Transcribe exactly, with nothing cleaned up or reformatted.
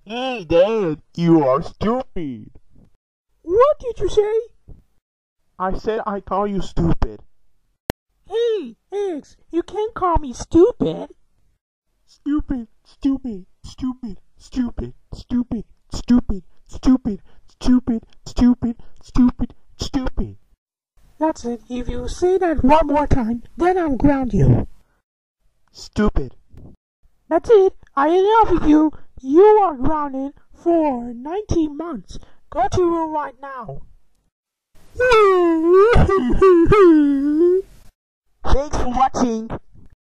Hey, Dad, you are stupid. What did you say? I said I call you stupid. Hey, X, you can't call me stupid. Stupid, stupid, stupid, stupid, stupid, stupid, stupid, stupid, stupid, stupid, stupid. That's it. If you say that one more time, then I'll ground you. Stupid. That's it. I enough with you. You are grounded for nineteen months. Go to your room right now. Thanks for watching.